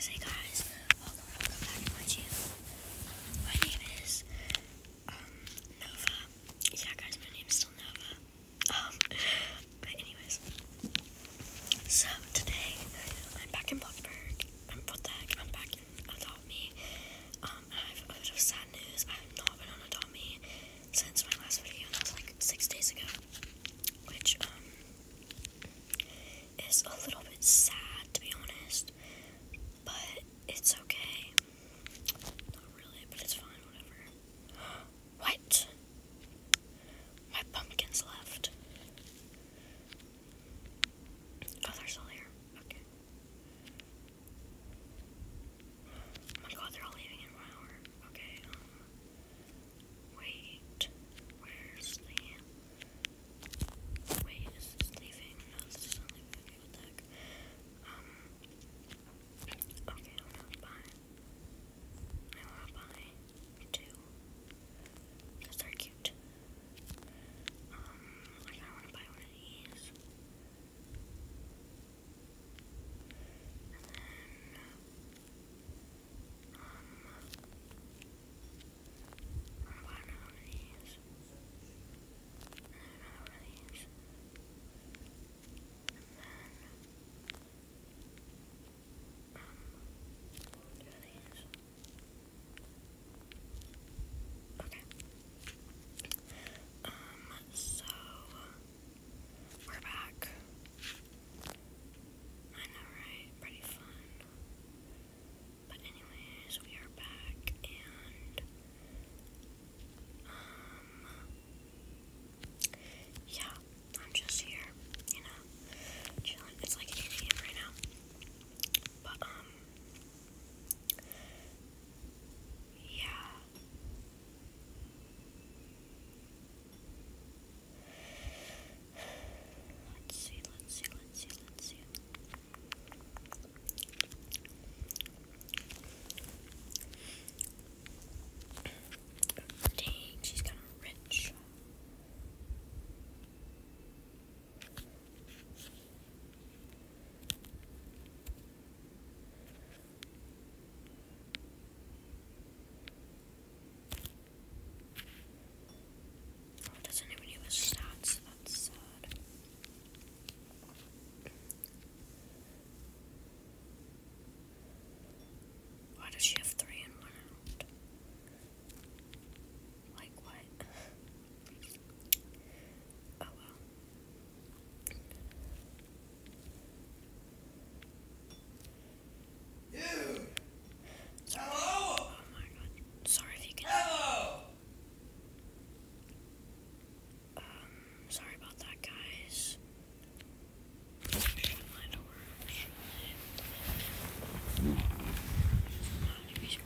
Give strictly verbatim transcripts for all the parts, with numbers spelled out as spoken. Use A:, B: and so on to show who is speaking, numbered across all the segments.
A: guys, hey guys, welcome, welcome back to my channel. My name is, um, Nova. Yeah guys, my name is still Nova. Um, but anyways, so today, I'm back in Blackburg. Um, what the heck, I'm back in Adopt Me. Um, I have a bit of sad news. I have not been on Adopt Me since my last video, and that was like six days ago. Which, um, is a little bit sad, to be honest. But it's okay. Not really, but it's fine, whatever. What? My pumpkins left. Oh, they're still here. Okay. Oh my god, they're all leaving in one hour. Okay, um, wait. Where's the... Wait, is this leaving? No, this is not leaving. Okay, what the heck? Um, okay, I wanna buy... I wanna buy two. Because they're cute. Um, like I wanna buy one of these. And then, um, I wanna buy another one of these. And then another one of these. And then, um, two of these. Okay. Um, so, we're back. I know, right? Pretty fun. But anyways, we are back, and, um, yeah, I'm just here, you know, chilling. It's like eight a m right now. But, um, yeah. Let's see, let's see, let's see, let's see. Dang, she's kind of rich. Oh, doesn't even have his stats. That's sad. Why does she have three and one out? Like what? Oh well.
B: Dude!
A: Sorry.
B: Hello!
A: Oh my god. Sorry if you can.
B: Hello!
A: Um, sorry about that, guys. Shut my door. Shut it. Not if he's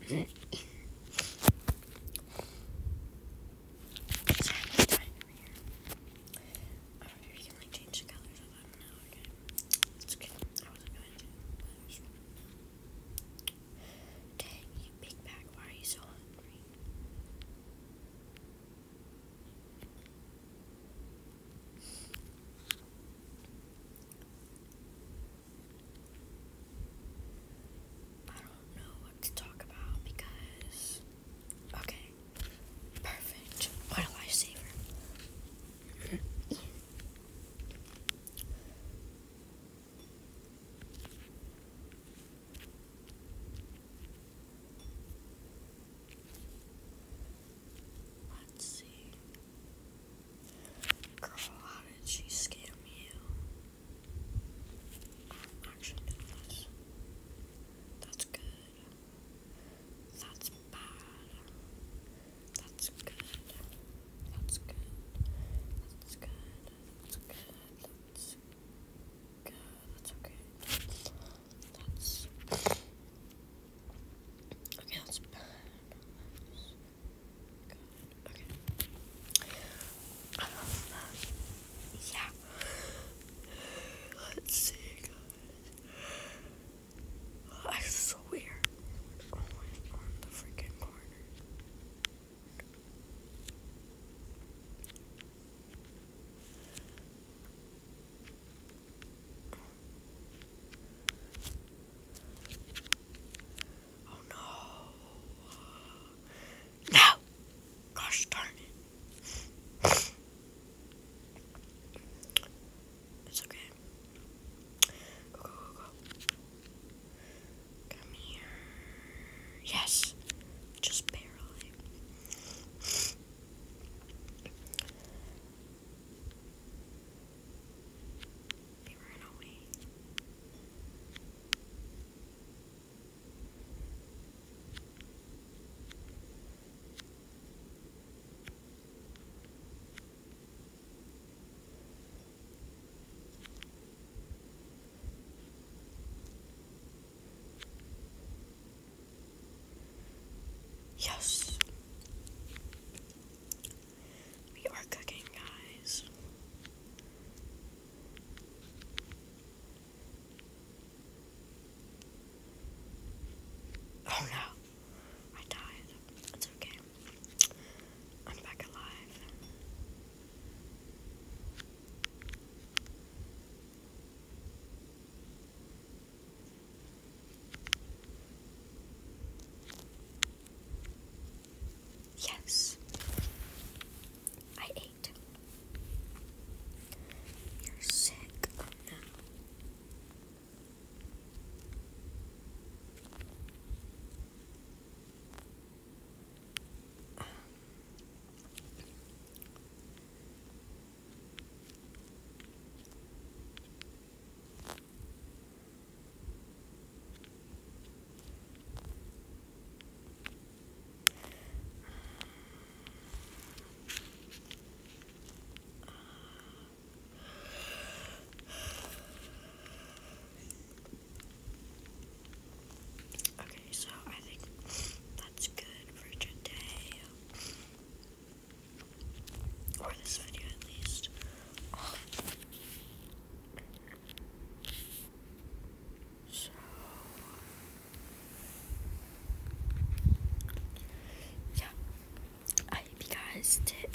A: you can like change the colors of them now, okay? It's okay. I wasn't going to. Dang, you big bag, why are you so hungry? I don't know what to talk about because, okay, perfect. What a lifesaver. Let's see. Girl, how did she scam you? Actually, no, that's, that's good. That's bad. That's good. That's good. That's good. That's good. That's good. That's okay. That's okay. That's bad. Good. Okay. Um, yeah. Let's see, guys. I swear. Oh, wait, on the freaking corner. Oh no. No! Gosh darn it. It's okay. Go, go, go, go. Come here. Yes. Just barely. They ran away. Yes. We are cooking, guys. Oh no. I died. It's okay. I'm back alive. Yes. I ate. You're sick. Oh no. Okay, so I think that's good for today. Or this video at least. So yeah. I hope you guys did